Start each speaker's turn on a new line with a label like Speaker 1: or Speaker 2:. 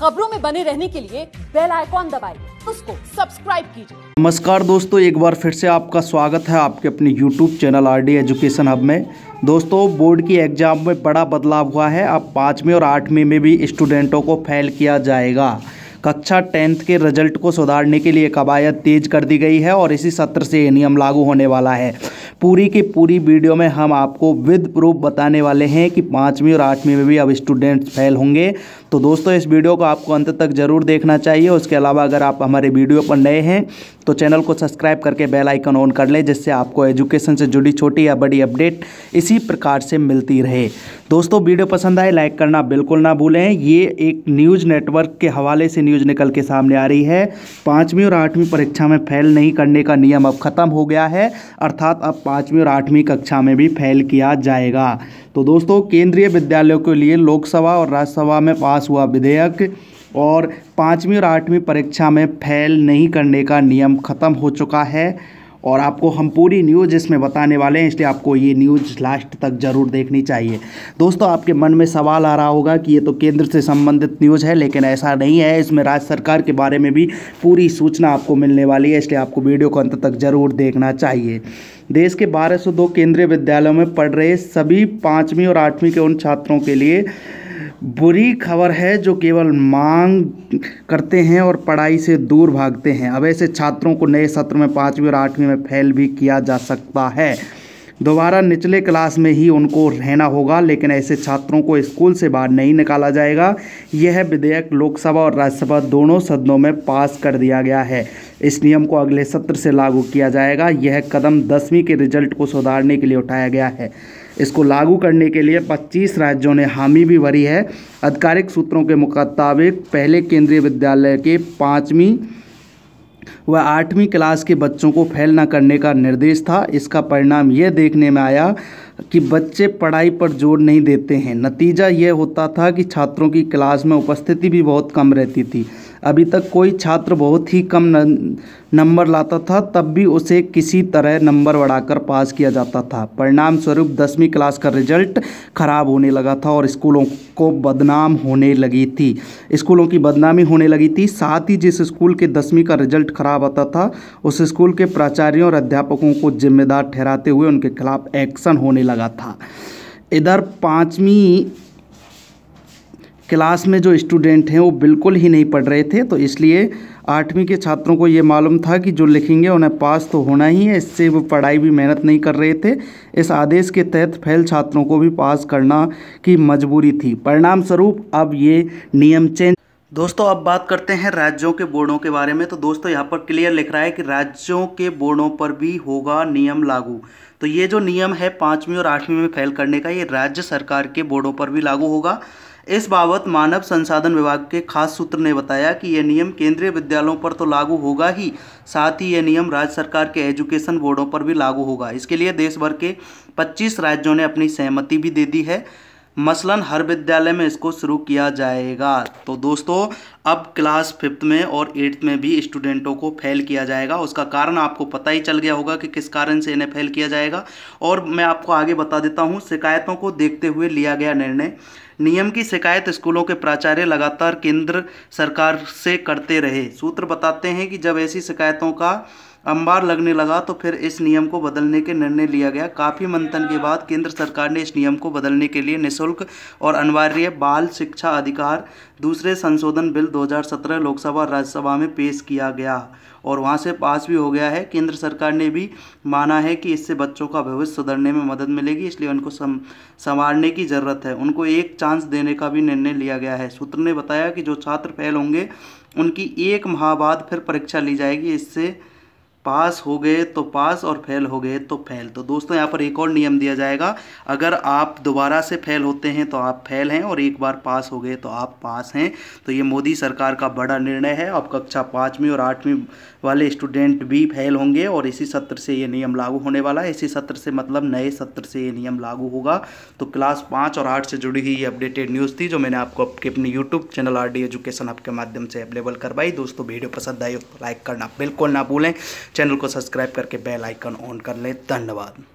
Speaker 1: खबरों में बने रहने के लिए बेल आइकॉन दबाइए, उसको सब्सक्राइब कीजिए।
Speaker 2: नमस्कार दोस्तों, एक बार फिर से आपका स्वागत है आपके अपने YouTube channel RD education hub में। दोस्तों, बोर्ड की एग्ज़ाम में बड़ा बदलाव हुआ है। अब 5वीं और 8वीं में भी स्टूडेंटों को फेल किया जाएगा। कक्षा 10th के रिजल्ट को सुधारने के लिए कवायद तेज कर दी गई है और इसी सत्र से ये नियम लागू होने वाला है। पूरी की पूरी वीडियो में हम आपको विद प्रूफ बताने वाले हैं कि 5वीं और 8वीं में भी अब स्टूडेंट्स फेल होंगे। तो दोस्तों, इस वीडियो को आपको अंत तक ज़रूर देखना चाहिए। उसके अलावा अगर आप हमारे वीडियो पर नए हैं तो चैनल को सब्सक्राइब करके बेल आइकन ऑन कर लें, जिससे आपको एजुकेशन से जुड़ी छोटी या बड़ी अपडेट इसी प्रकार से मिलती रहे। दोस्तों, वीडियो पसंद आए लाइक करना बिल्कुल ना भूलें। ये एक न्यूज़ नेटवर्क के हवाले से न्यूज़ निकल के सामने आ रही है। 5वीं और 8वीं परीक्षा में फेल नहीं करने का नियम अब ख़त्म हो गया है, अर्थात अब 5वीं और 8वीं कक्षा में भी फेल किया जाएगा। तो दोस्तों, केंद्रीय विद्यालयों के लिए लोकसभा और राज्यसभा में पास हुआ विधेयक और 5वीं और 8वीं परीक्षा में फेल नहीं करने का नियम ख़त्म हो चुका है और आपको हम पूरी न्यूज़ इसमें बताने वाले हैं, इसलिए आपको ये न्यूज़ लास्ट तक ज़रूर देखनी चाहिए। दोस्तों, आपके मन में सवाल आ रहा होगा कि ये तो केंद्र से संबंधित न्यूज़ है, लेकिन ऐसा नहीं है। इसमें राज्य सरकार के बारे में भी पूरी सूचना आपको मिलने वाली है, इसलिए आपको वीडियो को अंत तक ज़रूर देखना चाहिए। देश के 1202 केंद्रीय विद्यालयों में पढ़ रहे सभी 5वीं और 8वीं के उन छात्रों के लिए बुरी खबर है जो केवल मांग करते हैं और पढ़ाई से दूर भागते हैं। अब ऐसे छात्रों को नए सत्र में 5वीं और 8वीं में फेल भी किया जा सकता है। दोबारा निचले क्लास में ही उनको रहना होगा, लेकिन ऐसे छात्रों को स्कूल से बाहर नहीं निकाला जाएगा। यह विधेयक लोकसभा और राज्यसभा दोनों सदनों में पास कर दिया गया है। इस नियम को अगले सत्र से लागू किया जाएगा। यह कदम 10वीं के रिजल्ट को सुधारने के लिए उठाया गया है। इसको लागू करने के लिए 25 राज्यों ने हामी भी भरी है। आधिकारिक सूत्रों के मुताबिक पहले केंद्रीय विद्यालय के 5वीं व 8वीं क्लास के बच्चों को फेल न करने का निर्देश था। इसका परिणाम यह देखने में आया कि बच्चे पढ़ाई पर जोर नहीं देते हैं। नतीजा यह होता था कि छात्रों की क्लास में उपस्थिति भी बहुत कम रहती थी। अभी तक कोई छात्र बहुत ही कम नंबर लाता था, तब भी उसे किसी तरह नंबर बढ़ाकर पास किया जाता था। परिणाम स्वरूप 10वीं क्लास का रिजल्ट खराब होने लगा था और स्कूलों को बदनाम होने लगी थी। स्कूलों की बदनामी होने लगी थी। साथ ही जिस स्कूल के 10वीं का रिजल्ट खराब आता था, उस स्कूल के प्राचार्यों और अध्यापकों को जिम्मेदार ठहराते हुए उनके खिलाफ एक्शन होने लगा था। इधर 5वीं क्लास में जो स्टूडेंट हैं वो बिल्कुल ही नहीं पढ़ रहे थे, तो इसलिए 8वीं के छात्रों को ये मालूम था कि जो लिखेंगे उन्हें पास तो होना ही है। इससे वो पढ़ाई भी मेहनत नहीं कर रहे थे। इस आदेश के तहत फेल छात्रों को भी पास करना की मजबूरी थी। परिणाम स्वरूप अब ये नियम चेंज। दोस्तों, अब बात करते हैं राज्यों के बोर्डों के बारे में। तो दोस्तों, यहाँ पर क्लियर लिख रहा है कि राज्यों के बोर्डों पर भी होगा नियम लागू। तो ये जो नियम है 5वीं और 8वीं में फेल करने का, ये राज्य सरकार के बोर्डों पर भी लागू होगा। इस बाबत मानव संसाधन विभाग के खास सूत्र ने बताया कि यह नियम केंद्रीय विद्यालयों पर तो लागू होगा ही, साथ ही यह नियम राज्य सरकार के एजुकेशन बोर्डों पर भी लागू होगा। इसके लिए देश भर के 25 राज्यों ने अपनी सहमति भी दे दी है। मसलन हर विद्यालय में इसको शुरू किया जाएगा। तो दोस्तों, अब क्लास 5th में और 8th में भी स्टूडेंटों को फेल किया जाएगा। उसका कारण आपको पता ही चल गया होगा कि किस कारण से इन्हें फेल किया जाएगा, और मैं आपको आगे बता देता हूँ। शिकायतों को देखते हुए लिया गया निर्णय। नियम की शिकायत स्कूलों के प्राचार्य लगातार केंद्र सरकार से करते रहे। सूत्र बताते हैं कि जब ऐसी शिकायतों का अंबार लगने लगा तो फिर इस नियम को बदलने के निर्णय लिया गया। काफ़ी मंथन के बाद केंद्र सरकार ने इस नियम को बदलने के लिए निःशुल्क और अनिवार्य बाल शिक्षा अधिकार दूसरे संशोधन बिल 2017 लोकसभा और राज्यसभा में पेश किया गया और वहां से पास भी हो गया है। केंद्र सरकार ने भी माना है कि इससे बच्चों का भविष्य सुधरने में मदद मिलेगी, इसलिए उनको संवारने की ज़रूरत है। उनको एक चांस देने का भी निर्णय लिया गया है। सूत्र ने बताया कि जो छात्र फेल होंगे उनकी 1 माह बाद फिर परीक्षा ली जाएगी। इससे पास हो गए तो पास और फेल हो गए तो फेल। तो दोस्तों, यहाँ पर एक और नियम दिया जाएगा। अगर आप दोबारा से फेल होते हैं तो आप फेल हैं, और एक बार पास हो गए तो आप पास हैं। तो ये मोदी सरकार का बड़ा निर्णय है। अब कक्षा 5वीं और 8वीं वाले स्टूडेंट भी फेल होंगे और इसी सत्र से ये नियम लागू होने वाला है। इसी सत्र से मतलब नए सत्र से ये नियम लागू होगा। तो क्लास 5 और 8 से जुड़ी हुई ये अपडेटेड न्यूज़ थी जो मैंने आपको अपने YouTube channel RD education hub के माध्यम से अवेलेबल करवाई। दोस्तों, वीडियो पसंद आई तो लाइक करना बिल्कुल ना भूलें। चैनल को सब्सक्राइब करके बेल आइकन ऑन कर लें। धन्यवाद।